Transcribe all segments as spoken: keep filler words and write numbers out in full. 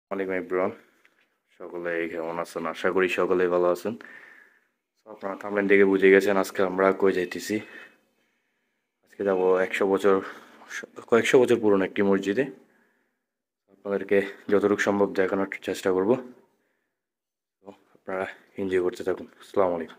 ওয়ালাইকুম এভরিওয়ান, সকলে কেমন আছেন? আশা করি সকলেই ভালো আছেন। তো আপনারা থামলেন দেখে বুঝে গেছেন আজকে আমরা কই যাইতেছি। আজকে যাব একশো বছর কয়েকশো বছর পুরনো একটি মসজিদে। আপনাদেরকে যতটুকু সম্ভব দেখানোর চেষ্টা করব। তো আপনারা এনজয় করতে থাকুন। আসসালামু আলাইকুম।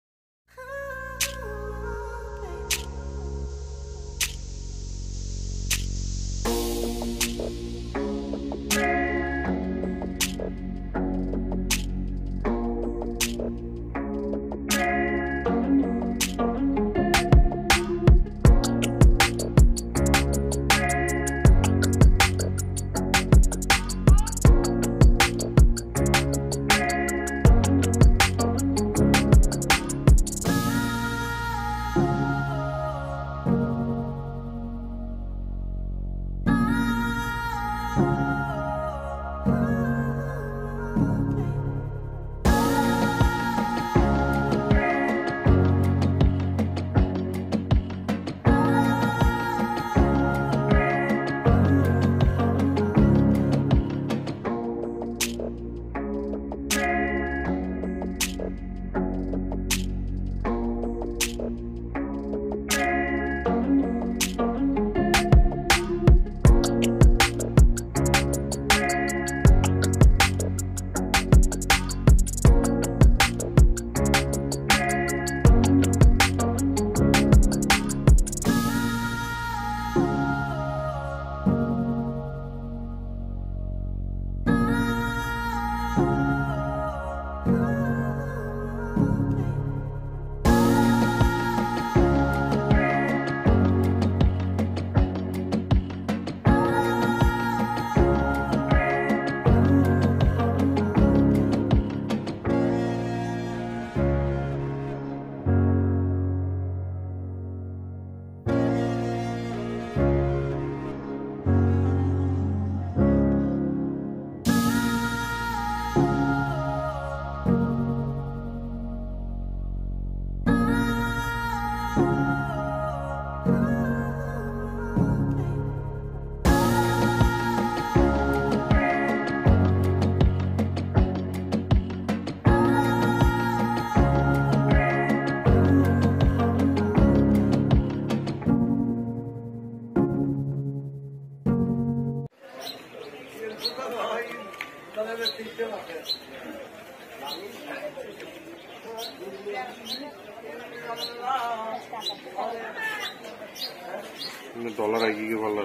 ডলার কি ভালো।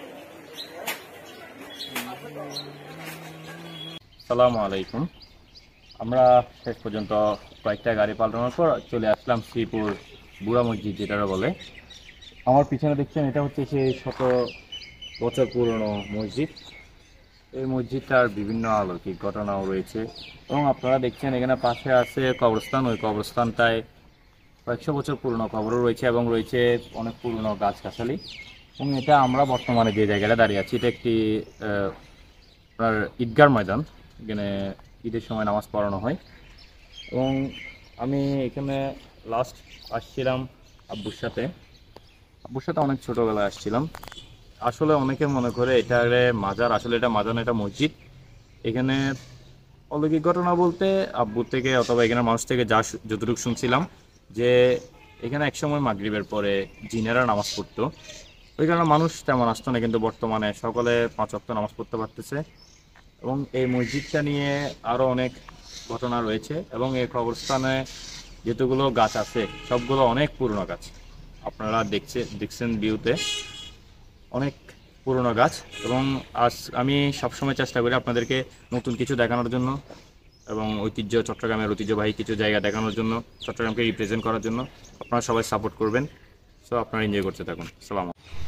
সালামু আলাইকুম। আমরা শেষ পর্যন্ত কয়েকটা গাড়ি পাল্টানোর পর চলে আসলাম শ্রীপুর বুড়া মসজিদ, যেটা বলে। আমার পিছনে দেখছেন, এটা হচ্ছে সেই শত বছর পুরনো মসজিদ। এই মসজিদটার বিভিন্ন অলৌকিক ঘটনাও রয়েছে এবং আপনারা দেখছেন এখানে পাশে আছে কবরস্থান। ওই কবরস্থানটায় কয়েকশো বছর পুরনো কবরও রয়েছে এবং রয়েছে অনেক পুরনো গাছগাছালি। এবং এটা আমরা বর্তমানে যে জায়গাটা দাঁড়িয়ে আছি, এটা একটি আপনার ঈদগার ময়দান। এখানে ঈদের সময় নামাজ পড়ানো হয়। এবং আমি এখানে লাস্ট আসছিলাম আব্বুর সাথে আব্বুর সাথে অনেক ছোটোবেলায় আসছিলাম। আসলে অনেকে মনে করে এটা মাজার, আসলে এটা মাজার না, এটা মসজিদ। এখানে অলৌকিক ঘটনা বলতে আব্বুর থেকে অথবা এখানে মানুষ থেকে যা যতটুকু শুনছিলাম, যে এখানে একসময় মাগরিবের পরে জিনেরা নামাজ পড়তো। ওই কারণে মানুষ তেমন আসতো না, কিন্তু বর্তমানে সকলে পাঁচ ওয়াক্ত নামাজ পড়তে পারতেছে। এবং এই মসজিদটা নিয়ে আরও অনেক ঘটনা রয়েছে এবং এই কবরস্থানে যেতগুলো গাছ আছে সবগুলো অনেক পুরনো গাছ। আপনারা দেখছে দেখছেন ভিউতে অনেক পুরনো গাছ। এবং আজ আমি সবসময় চেষ্টা করি আপনাদেরকে নতুন কিছু দেখানোর জন্য এবং ঐতিহ্য, চট্টগ্রামের ঐতিহ্যবাহী কিছু জায়গা দেখানোর জন্য, চট্টগ্রামকে রিপ্রেজেন্ট করার জন্য। আপনারা সবাই সাপোর্ট করবেন। সো আপনারা এনজয় করতে থাকুন। সালাম।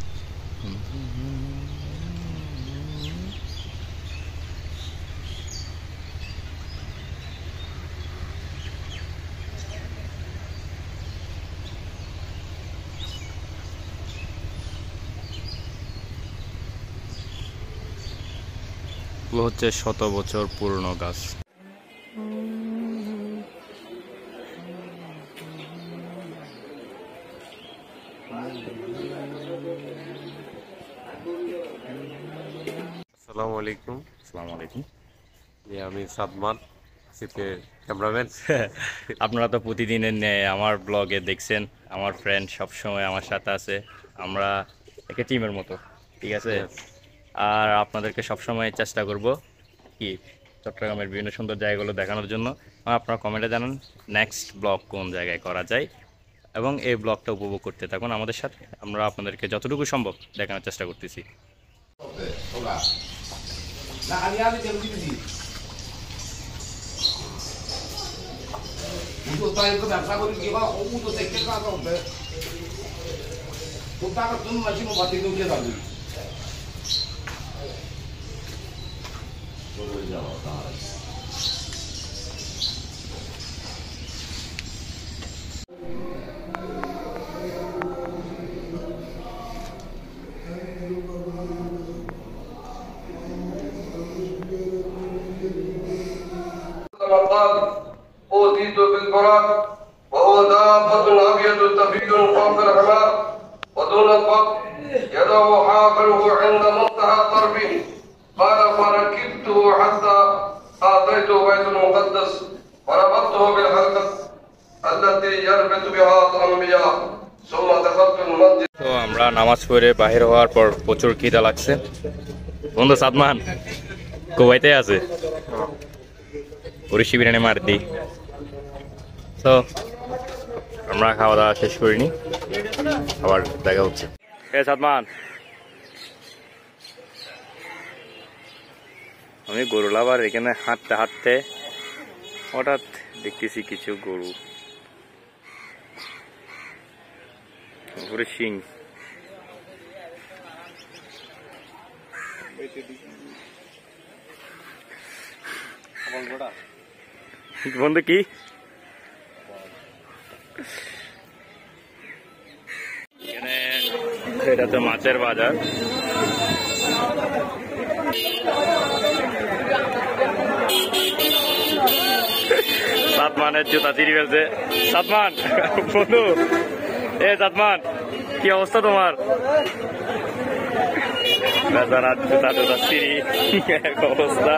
এগুলো হচ্ছে শত বছর পুরনো গাছ। আসসালামু আলাইকুম। আসসালামু আলাইকুম। আমি সাদমান, আসিফের ক্যামেরাম্যান। আপনারা তো প্রতিদিনের ন্যায় আমার ব্লগে দেখছেন, আমার ফ্রেন্ড সবসময় আমার সাথে আছে, আমরা একটা টিমের মতো, ঠিক আছে। Yes. আর আপনাদেরকে সবসময় চেষ্টা করব কি চট্টগ্রামের বিভিন্ন সুন্দর জায়গাগুলো দেখানোর জন্য। আর আপনারা কমেন্টে জানান নেক্সট ব্লগ কোন জায়গায় করা যায়, এবং এই ব্লগটা উপভোগ করতে থাকুন আমাদের সাথে। আমরা আপনাদেরকে যতটুকু সম্ভব দেখানোর চেষ্টা করতেছি। أوتيت بالبراق وهو دابة أبيض تبيد فوق الحمار ودون الفضل يده حافره عند منتهى طرفه قال فركبته حتى أعطيته بيت المقدس وربطته بالحلقة التي يربط بها الأنبياء ثم دخلت المسجد. তো আমরা নামাজ পড়ে বাহির হওয়ার পর প্রচুর খিদা লাগছে। বন্ধু সাদমান কুয়াইতে আছে, ওরে বিরিয়ানি মার দিই। তো আমরা খাওয়া দাওয়া শেষ করিনি, আবার দেখা হচ্ছে। এ সাদমান, আমি গরু লাভার, এখানে হাঁটতে হাঁটতে হঠাৎ দেখতেছি কিছু গরু, পুরো শিং। বন্ধু কি এখানে, এটা তো মাছের বাজার। সাদমানের জুতা চিরি ফেলছে। সাদমান বন্ধু, এ সাদমান কি অবস্থা তোমার? বেচারা জুতা জুতা চিরি এক অবস্থা।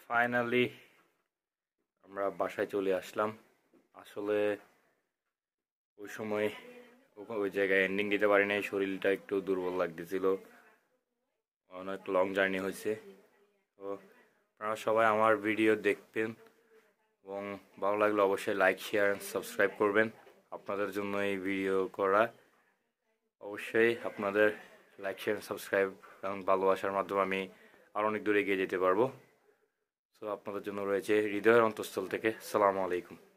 ফাইনালি আমরা বাসায় চলে আসলাম। আসলে ওই সময় ও- ওই জায়গায় এন্ডিং দিতে পারি নাই, শরীরটা একটু দুর্বল লাগতেছিল, অনেক লং জার্নি হয়েছে। তো আপনারা সবাই আমার ভিডিও দেখবেন এবং ভালো লাগলে অবশ্যই লাইক শেয়ার সাবস্ক্রাইব করবেন। আপনাদের জন্য এই ভিডিও করা, অবশ্যই আপনাদের লাইক শেয়ার সাবস্ক্রাইব এবং ভালোবাসার মাধ্যমে আমি আরও অনেক দূরে এগিয়ে যেতে পারবো। তো আপনাদের জন্য রয়েছে হৃদয়ের অন্তঃস্থল থেকে সালামু আলাইকুম।